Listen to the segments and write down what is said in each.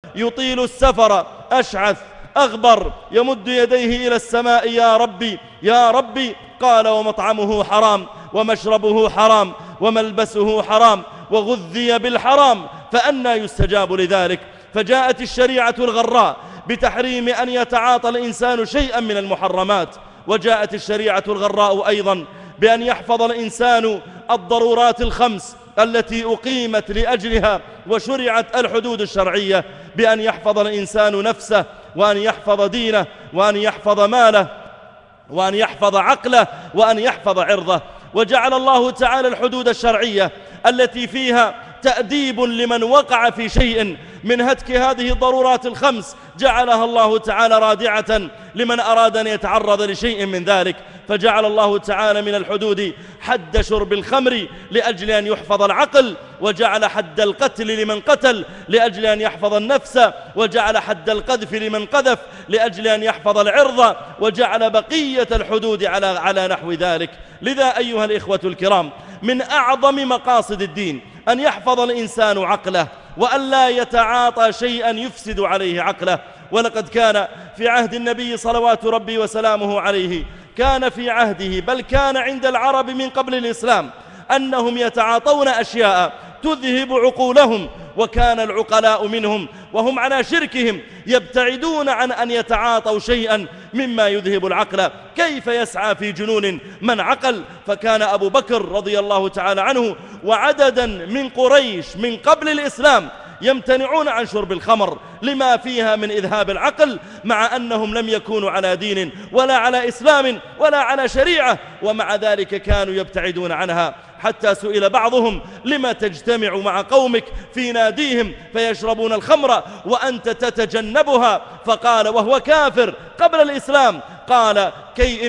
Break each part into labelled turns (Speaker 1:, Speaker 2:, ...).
Speaker 1: يطيل السفر أشعث أغبر يمد يديه إلى السماء يا ربي يا ربي. قال ومطعمه حرام ومشربه حرام وملبسه حرام وغذي بالحرام فأنى يستجاب لذلك. فجاءت الشريعة الغراء بتحريم أن يتعاطى الإنسان شيئا من المحرمات، وجاءت الشريعة الغراء أيضا بأن يحفظ الإنسان الضرورات الخمس التي أقيمت لأجلها وشرعت الحدود الشرعية، بأن يحفظ الإنسان نفسه وأن يحفظ دينه وأن يحفظ ماله وأن يحفظ عقله وأن يحفظ عرضه. وجعل الله تعالى الحدود الشرعية التي فيها تأديب لمن وقع في شيء من هتك هذه الضرورات الخمس، جعلها الله تعالى رادعة لمن أراد أن يتعرض لشيء من ذلك. فجعل الله تعالى من الحدود حد شرب الخمر لأجل أن يحفظ العقل، وجعل حد القتل لمن قتل لأجل أن يحفظ النفس، وجعل حد القذف لمن قذف لأجل أن يحفظ العرض، وجعل بقية الحدود على نحو ذلك. لذا أيها الإخوة الكرام، من أعظم مقاصد الدين أن يحفظ الإنسان عقله وأن لا يتعاطى شيئا يفسد عليه عقله. ولقد كان في عهد النبي صلوات ربي وسلامه عليه، كان في عهده بل كان عند العرب من قبل الإسلام أنهم يتعاطون أشياء تذهب عقولهم، وكان العقلاء منهم وهم على شركهم يبتعدون عن أن يتعاطوا شيئا مما يذهب العقل. كيف يسعى في جنون من عقل؟ فكان أبو بكر رضي الله تعالى عنه وعددا من قريش من قبل الإسلام يمتنعون عن شرب الخمر لما فيها من إذهاب العقل، مع أنهم لم يكونوا على دين ولا على إسلام ولا على شريعة، ومع ذلك كانوا يبتعدون عنها. حتى سئل بعضهم: لما تجتمع مع قومك في ناديهم فيشربون الخمر وأنت تتجنبها؟ فقال وهو كافر قبل الإسلام، قال: كي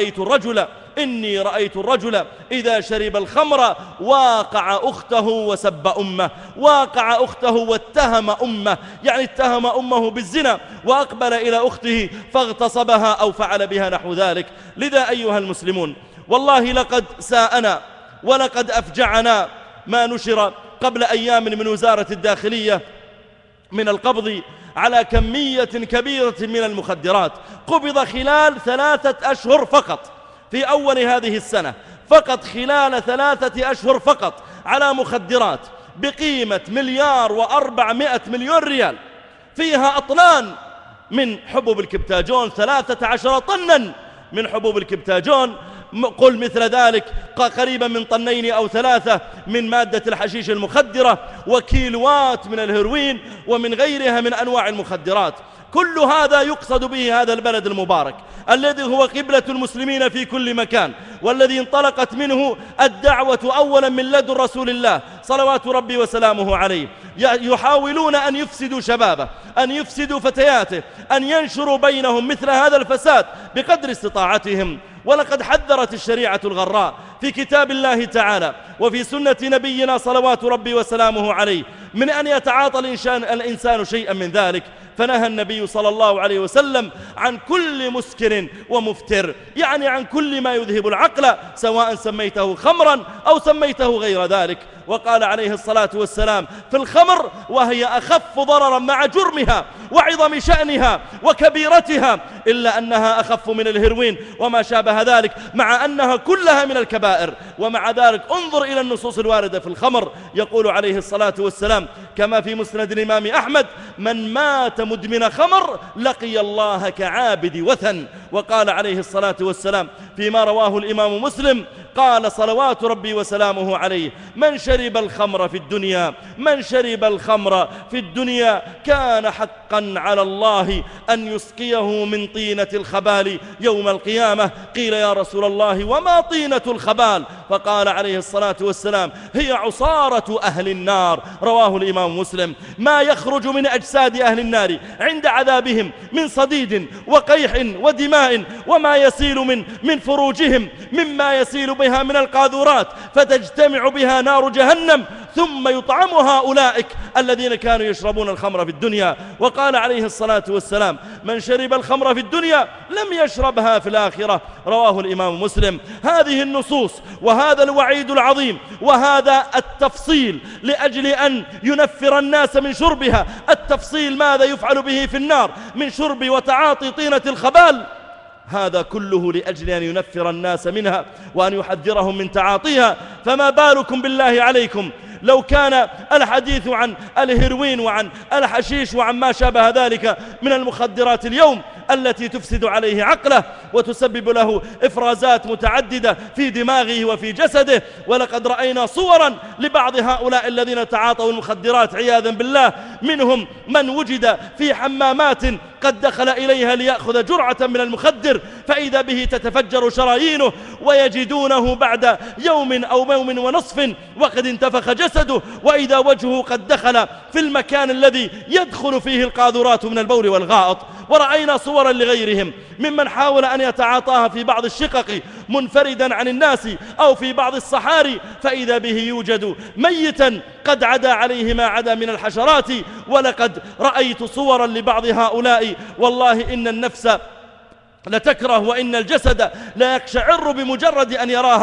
Speaker 1: إني رأيت الرجل إذا شرب الخمر واقع أخته وسب أمه، واقع أخته واتهم أمه، يعني اتهم أمه بالزنا وأقبل إلى أخته فاغتصبها أو فعل بها نحو ذلك. لذا أيها المسلمون، والله لقد ساءنا ولقد أفجعنا ما نشر قبل أيام من وزارة الداخلية من القبض على كمية كبيرة من المخدرات. قبض خلال 3 أشهر فقط في أول هذه السنة، فقط خلال 3 أشهر فقط، على مخدرات بقيمة 1,400,000,000 ريال، فيها أطنان من حبوب الكبتاجون، 13 طنا من حبوب الكبتاجون، قل مثل ذلك قريبا من 2 أو 3 من مادة الحشيش المخدرة، وكيلوات من الهيروين ومن غيرها من أنواع المخدرات. كل هذا يقصد به هذا البلد المبارك الذي هو قبلة المسلمين في كل مكان، والذي انطلقت منه الدعوة أولا من لدن رسول الله صلوات ربي وسلامه عليه. يحاولون أن يفسدوا شبابه، أن يفسدوا فتياته، أن ينشروا بينهم مثل هذا الفساد بقدر استطاعتهم. ولقد حذرت الشريعة الغراء في كتاب الله تعالى وفي سنة نبينا صلوات ربي وسلامه عليه من أن يتعاطى الإنسان شيئا من ذلك. فنهى النبي صلى الله عليه وسلم عن كل مسكر ومفتر، يعني عن كل ما يذهب العقل، سواء سميته خمرا أو سميته غير ذلك. وقال عليه الصلاة والسلام في الخمر: وهي أخف ضررا مع جرمها وعظم شأنها وكبيرتها، إلا أنها أخف من الهيروين وما شابه ذلك، مع أنها كلها من الكبائر. ومع ذلك انظر إلى النصوص الواردة في الخمر، يقول عليه الصلاة والسلام كما في مسند الإمام أحمد: من مات مدمن خمر لقي الله كعابد وثن. وقال عليه الصلاة والسلام فيما رواه الإمام مسلم، قال صلوات ربي وسلامه عليه: من شرب الخمر في الدنيا كان حقا على الله أن يسقيه من طينة الخبال يوم القيامة. قيل يا رسول الله وما طينة الخبال؟ فقال عليه الصلاة والسلام: هي عصارة أهل النار. رواه الإمام مسلم. ما يخرج من أجساد أهل النار عند عذابهم من صديد وقيح ودماء، وما يسيل من فروجهم مما يسيل بها من القاذورات، فتجتمع بها نار جهنم ثم يطعمها أولئك الذين كانوا يشربون الخمر في الدنيا. وقال عليه الصلاة والسلام: من شرب الخمر في الدنيا لم يشربها في الآخرة. رواه الإمام مسلم. هذه النصوص وهذا الوعيد العظيم وهذا التفصيل لأجل أن ينفر الناس من شربها. التفصيل ماذا يفعل به في النار من شرب وتعاطي طينة الخبال، هذا كله لأجل أن ينفر الناس منها وأن يحذرهم من تعاطيها. فما بالكم بالله عليكم لو كان الحديث عن الهيروين وعن الحشيش وعن ما شابه ذلك من المخدرات اليوم التي تفسد عليه عقله وتسبب له إفرازات متعددة في دماغه وفي جسده. ولقد رأينا صورا لبعض هؤلاء الذين تعاطوا المخدرات عياذا بالله، منهم من وجد في حمامات قد دخل إليها ليأخذ جرعة من المخدر فإذا به تتفجر شرايينه، ويجدونه بعد يوم أو يوم ونصف وقد انتفخ جسده، وإذا وجهه قد دخل في المكان الذي يدخل فيه القاذورات من البول والغائط. ورأينا صورا لغيرهم ممن حاول أن يتعاطاها في بعض الشقق منفردا عن الناس أو في بعض الصحاري، فإذا به يوجد ميتا قد عدا عليه ما عدا من الحشرات. ولقد رأيت صورا لبعض هؤلاء والله إن النفس لتكره وإن الجسد لا يقشعر بمجرد أن يراها.